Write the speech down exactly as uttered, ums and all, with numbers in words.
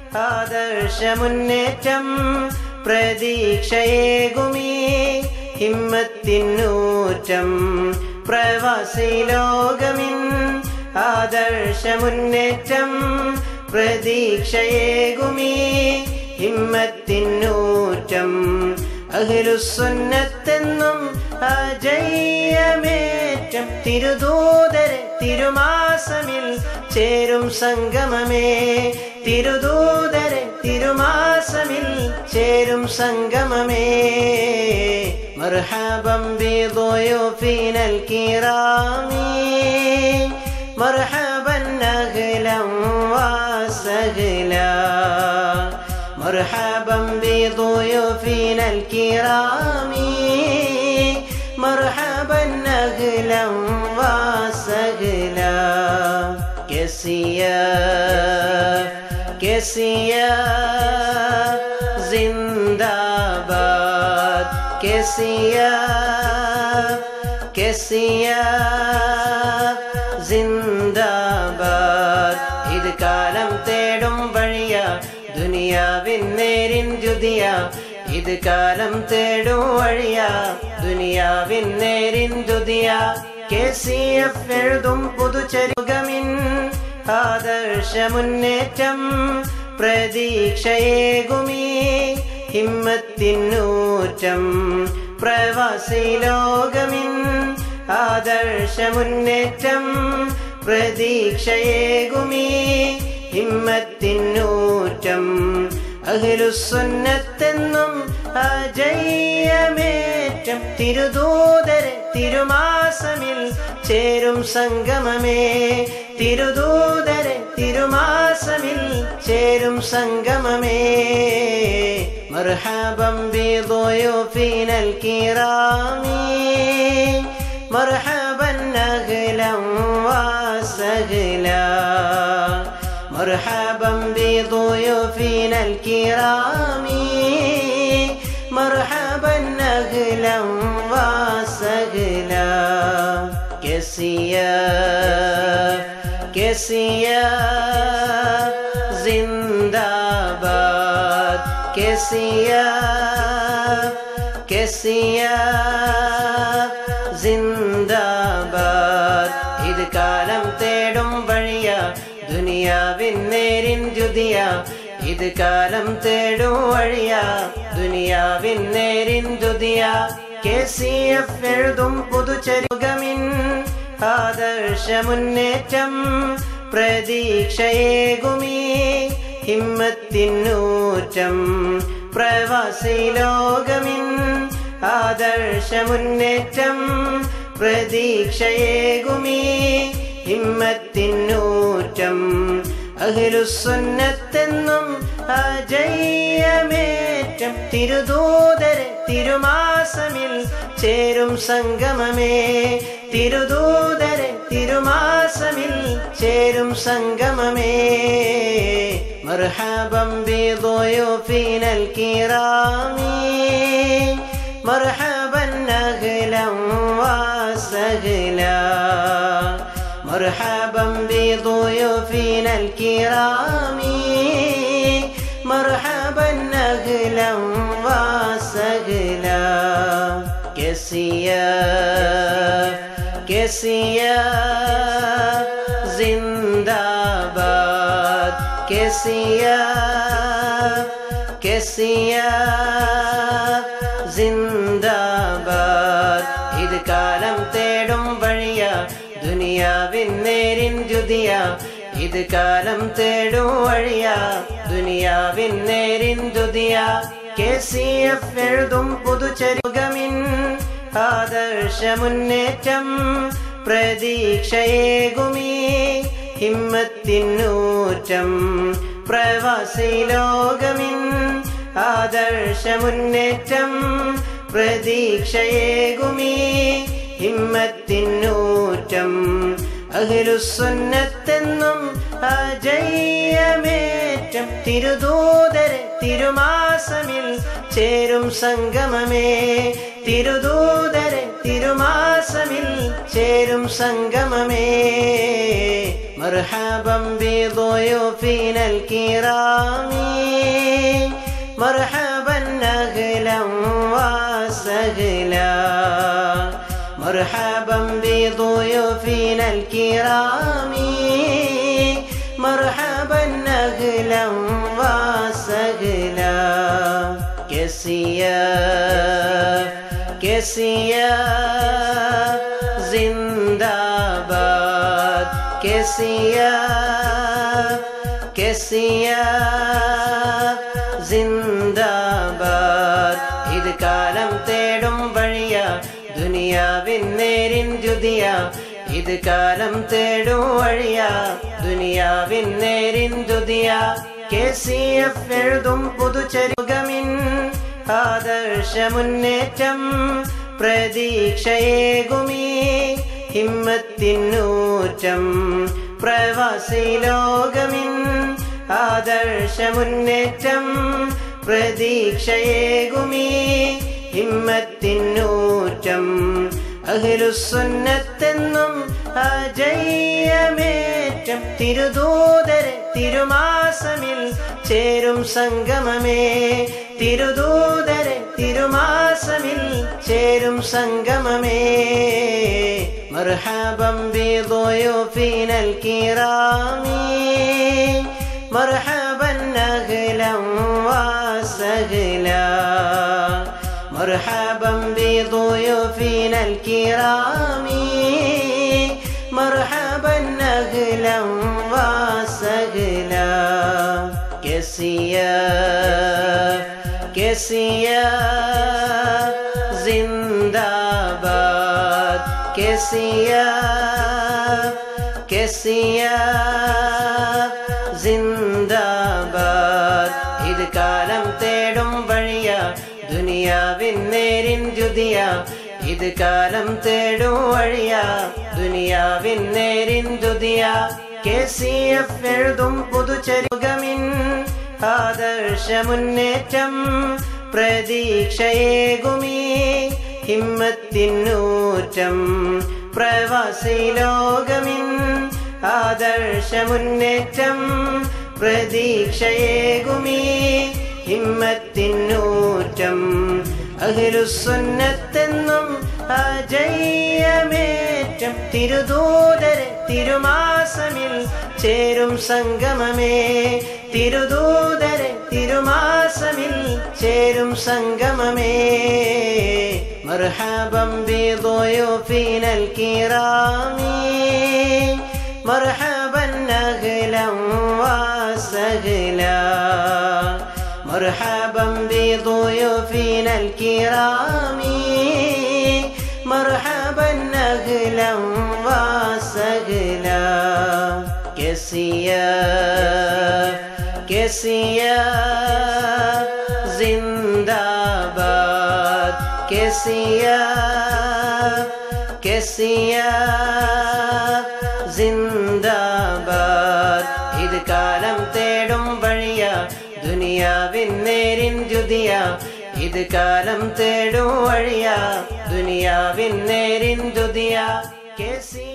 ആദർശമുന്നേറ്റം പ്രതീക്ഷയേകുമീ ഹിമ്മത്തിന്നൂറ്റം പ്രവാസി ലോകമിൻ ആദർശമുന്നേറ്റം പ്രതീക്ഷയേകുമീ ഹിമ്മത്തിന്നൂറ്റം അഹ്ലുസുന്നത്തെന്നും അജയ്യമേറ്റം തിരുദൂതരെ തിരുമാസമിൽ ചേരും സംഗമമേ തിരുദൂതരെ തിരുമാസമിൽ ചേരും സംഗമമേ മർഹബം ബിദുയൂഫിനൽ കിറാമി മർഹബൻ അഹ്ലൻ വസഹ്ലാ مرحبا بضيوفنا الكرام مرحبا أهلا وسهلا كسياف كسياف زنداباد كسياف كسياف زنداباد إذ كالم تيدم بڑيا ദുനിയാവിൻ നേരിൻ ദ്യുതിയ ഇത് കാലം തേടും വഴിയ ദുനിയാവിൻ നേരിൻ ദ്യുതിയ കെ സി എഫ് എഴുതും പുതുചരിതമിൻ ആദർശമുന്നേറ്റം പ്രതീക്ഷയേകുമീ ഹിമ്മത്തിന്നൂറ്റം പ്രവാസി ലോകമിൻ ആദർശമുന്നേറ്റം പ്രതീക്ഷയേകുമീ ഹിമ്മത്തിന്നൂറ്റം അഹ്ലുസുന്നത്തെന്നും അജയ്യമേറ്റം തിരുദൂതരെ തിരുമാസമിൽ ചേരും സംഗമമേ തിരുദൂതരെ തിരുമാസമിൽ ചേരും സംഗമമേ മർഹബം ബിദുയൂഫിനൽ കിറാമി മർഹബൻ അഹ്ലൻ വസഹ്ലാ مرحبا بضيوفنا الكرام مرحبا أهلا وسهلا كسياف كسياف زنداباد كسياف كسياف زنداباد إذ كالم تيدم بڑيا ദുനിയാവിൻ നേരിൻ ദ്യുതിയ ഇത് കാലം തേടും വഴിയ ദുനിയാവിൻ നേരിൻ ദ്യുതിയ കെ സി എഫ് എഴുതും പുതുചരിതമിൻ ആദർശമുന്നേറ്റം പ്രതീക്ഷയേകുമീ ഹിമ്മത്തിന്നൂറ്റം പ്രവാസി ലോകമിൻ ആദർശമുന്നേറ്റം പ്രതീക്ഷയേകുമീ ഹിമ്മത്തിന്നൂറ്റം അഹ്ലുസുന്നത്തെന്നും അജയ്യമേറ്റം തിരുദൂതരെ തിരുമാസമിൽ ചേരും സംഗമമേ തിരുദൂതരെ തിരുമാസമിൽ ചേരും സംഗമമേ മർഹബം ബിദുയൂഫിനൽ കിറാമി മർഹബൻ അഹ്ലൻ വസഹ്ലാ مرحبا بضيوفنا الكرام مرحبا أهلا وسهلا كسياف كسياف زنداباد كسياف كسياف زنداباد إذ كالم تيدم بڑيا ദുനിയാവിൻ നേരിൻ ദ്യുതിയ ഇത് കാലം തേടും വഴിയ ദുനിയാവിൻ നേരിൻ ദ്യുതിയ കെ സി എഫ് എഴുതും പുതുചരിതമിൻ ആദർശമുന്നേറ്റം പ്രതീക്ഷയേകുമീ ഹിമ്മത്തിന്നൂറ്റം പ്രവാസി ലോകമിൻ ആദർശമുന്നേറ്റം പ്രതീക്ഷയേകുമീ ഹിമ്മത്തിന്നൂറ്റം അഹ്ലുസുന്നത്തെന്നും അജയ്യമേറ്റം തിരുദൂതരെ തിരുമാസമിൽ ചേരും സംഗമമേ തിരുദൂതരെ തിരുമാസമിൽ ചേരും സംഗമമേ مرحبا بضيوفنا الكرام مرحبا أهلا وسهلا مرحبا بضيوفنا الكرام مرحبا أهلا وسهلا كسياف كسياف زنداباد كسياف كسياف زنداباد ഇത് കാലം തേടും വഴിയാ ദുനിയാവിൻ നേരിൻ ദ്യുതിയാ ഇത് കാലം തേടും വഴിയാ ദുനിയാവിൻ നേരിൻ ദ്യുതിയാ കെ സി എഫ് എഴുതും പുതുചരിതമിൻ ആദർശ മുന്നേറ്റം പ്രതീക്ഷയേകുമീ ഹിമ്മത്തിനൂറ്റം പ്രവാസി ലോകമിൻ ആദർശ മുന്നേറ്റം പ്രതീക്ഷയേകുമീ ഹിമ്മത്തിനൂറ്റം അഹ്ലുസുന്നത്തെന്നും അജയ്യമേറ്റം തിരുദൂതരെ തിരുമാസമിൽ ചേരും സംഗമമേ തിരുദൂതരെ തിരുമാസമിൽ ചേരും സംഗമമേ മർഹബം ബിദുയൂഫിനൽ കിറാമി മർഹബൻ അഹ്ലൻ വസഹ്ലാ مرحبا بضيوفنا الكرام مرحبا أهلا وسهلا كسياف كسياف زنداباد كسياف كسياف زنداباد إذ كالم تيدم بڑيا ദുനിയാവിൻ നേരിൻ ദ്യുതിയാ ഇത് കാലം തേടും വഴിയാ ദുനിയാവിൻ നേരിൻ ദ്യുതിയാ കെ സി എഫ് എഴുതും പുതുചരിതമിൻ ആദർശ മുന്നേറ്റം പ്രതീക്ഷയേകുമീ ഹിമ്മത്തിനൂറ്റം പ്രവാസി ലോകമിൻ ആദർശ മുന്നേറ്റം പ്രതീക്ഷയേകുമീ ഹിമ്മത്തിനൂറ്റം അഹ്ലുസുന്നത്തെന്നും അജയ്യമേറ്റം തിരുദൂതരെ തിരുമാസമിൽ ചേരും സംഗമമേ തിരുദൂതരെ തിരുമാസമിൽ ചേരും സംഗമമേ മർഹബം ബിദുയൂഫിനൽ കിറാമി മർഹബൻ അഹ്ലൻ വസഹ്ലാ مرحبا بضيوفنا الكرام مرحبا أهلا وسهلا كسياف كسياف زنداباد كسياف كسياف زنداباد إذ كالم تيدم بڑيا ദുനിയാവിൻ നേരിൻ ദ്യുതിയാ ഇത് കാലം തേടും വഴിയാ ദുനിയാവിൻ നേരിൻ ദ്യുതിയാ കെ സി